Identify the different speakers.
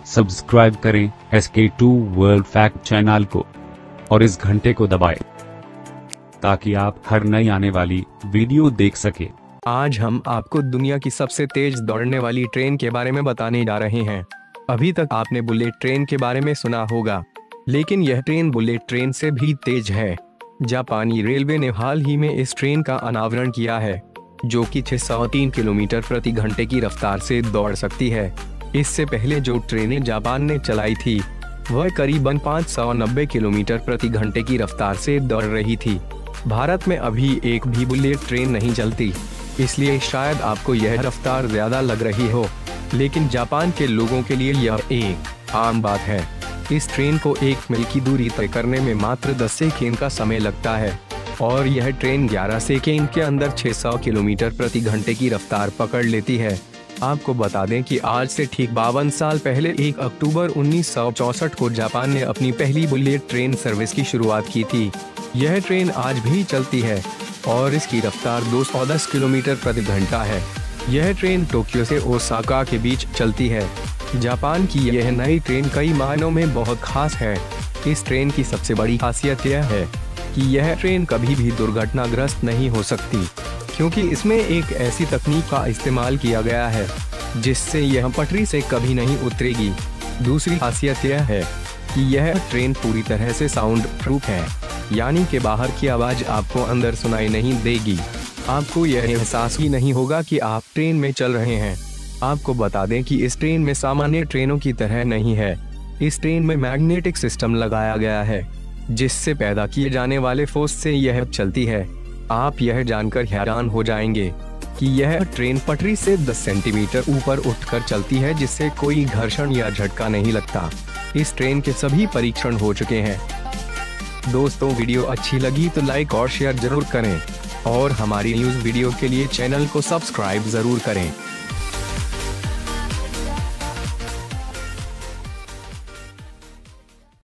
Speaker 1: Subscribe करें SK2 world fact channel को और इस घंटे को दबाएं ताकि आप हर नई आने वाली वीडियो देख सके।
Speaker 2: आज हम आपको दुनिया की सबसे तेज दौड़ने वाली ट्रेन के बारे में बताने जा रहे हैं। अभी तक आपने बुलेट ट्रेन के बारे में सुना होगा, लेकिन यह ट्रेन बुलेट ट्रेन से भी तेज है। जापानी रेलवे ने हाल ही में इस ट्रेन का अनावरण किया है, जो कि 603 किलोमीटर प्रति घंटे की रफ्तार से दौड़ सकती है। इससे पहले जो ट्रेनें जापान ने चलाई थी, वह करीबन 590 किलोमीटर प्रति घंटे की रफ्तार से दौड़ रही थी। भारत में अभी एक भी बुलेट ट्रेन नहीं चलती, इसलिए शायद आपको यह रफ्तार ज्यादा लग रही हो, लेकिन जापान के लोगों के लिए यह एक आम बात है। इस ट्रेन को 1 मील की दूरी तय करने में मात्र 10 सेकेंड का समय लगता है और यह ट्रेन 11 सेकेंड के अंदर 600 किलोमीटर प्रति घंटे की रफ्तार पकड़ लेती है। आपको बता दें कि आज से ठीक 52 साल पहले 1 अक्टूबर 1964 को जापान ने अपनी पहली बुलेट ट्रेन सर्विस की शुरुआत की थी। यह ट्रेन आज भी चलती है और इसकी रफ्तार 210 किलोमीटर प्रति घंटा है। यह ट्रेन टोक्यो से ओसाका के बीच चलती है। जापान की यह नई ट्रेन कई मायनों में बहुत खास है। इस ट्रेन की सबसे बड़ी खासियत यह है कि यह ट्रेन कभी भी दुर्घटनाग्रस्त नहीं हो सकती, क्योंकि इसमें एक ऐसी तकनीक का इस्तेमाल किया गया है जिससे यह पटरी से कभी नहीं उतरेगी। दूसरी खासियत यह है कि यह ट्रेन पूरी तरह से साउंड प्रूफ है, यानी कि बाहर की आवाज आपको अंदर सुनाई नहीं देगी। आपको यह एहसास ही नहीं होगा कि आप ट्रेन में चल रहे हैं। आपको बता दें कि इस ट्रेन में सामान्य ट्रेनों की तरह नहीं है। इस ट्रेन में मैग्नेटिक सिस्टम लगाया गया है, जिससे पैदा किए जाने वाले फोर्स से यह चलती है। आप यह जानकर हैरान हो जाएंगे कि यह ट्रेन पटरी से 10 सेंटीमीटर ऊपर उठकर चलती है, जिससे कोई घर्षण या झटका नहीं लगता। इस ट्रेन के सभी परीक्षण हो चुके हैं। दोस्तों, वीडियो अच्छी लगी तो लाइक और शेयर जरूर करें और हमारी न्यूज़ वीडियो के लिए चैनल को सब्सक्राइब जरूर करें।